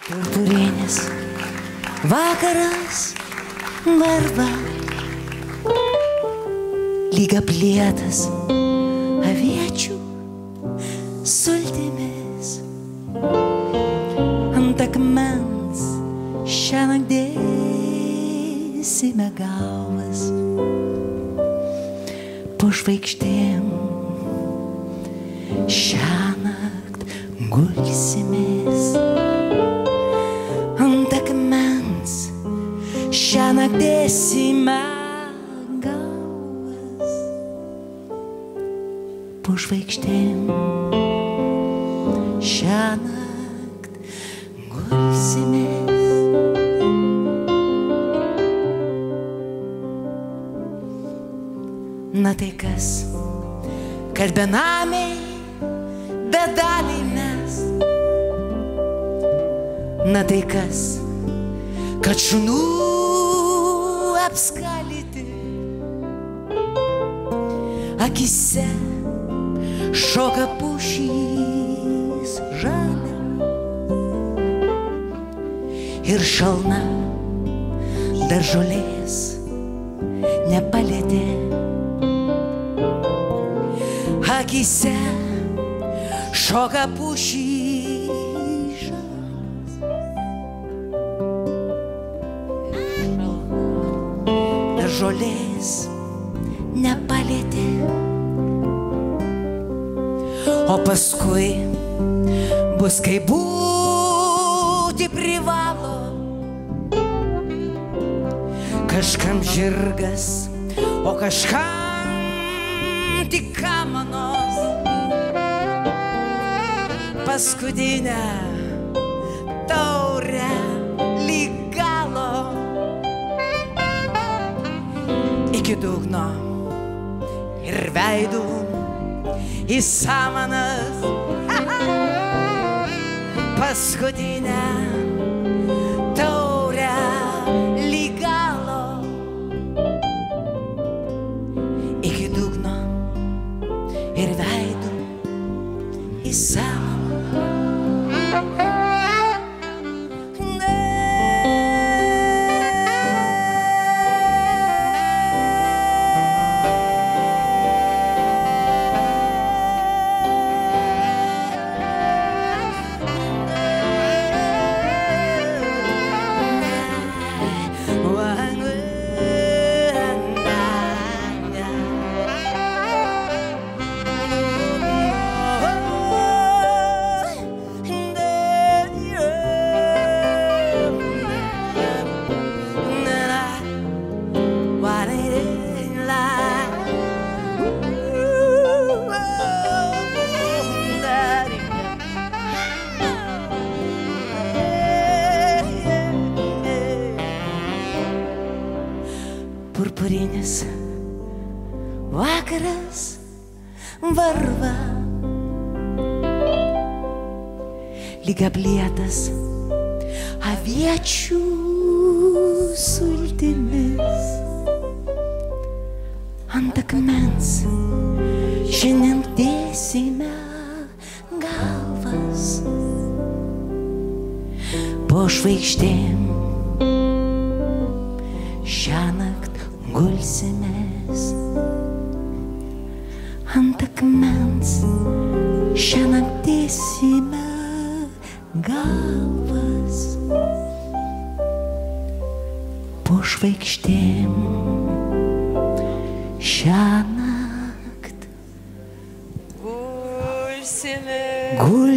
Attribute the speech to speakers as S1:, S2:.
S1: Purpurinis vakaras varva, lyg aplietas aviečių sultimis. Ant akmens šiąnakt dėsime galvas, po žvaigždėm šiąnakt gulsimės. Ant akmens šiąnakt dėsime galvas, po žvaigždėm šiąnakt gulsimės. Na tai kas, kad benamiai, bedaliai mes. Na tai kas, kad šunų apskalyti, akise šoka pušys žalia ir šalna dar žolės nepalietė. Akise šoka pušys žalias, dar žolės nepalietė. O paskui bus kaip būti privalo, kažkam žirgas, o kažkam tik kamanos. Paskutinę taurę lyg galo, iki dugno ir veidų į samanas. Paskutinę taurę lyg galo, iki dugno ir veidų į samanas. Purpurinis vakaras varva, lyg aplietas aviečių sultimis. Ant akmens šiandien dėsime galvas, po žvaigždėm šiąnakt gulsimės. Ant akmens šiąnakt dėsime galvas, po žvaigždėm šiąnakt gulsimės.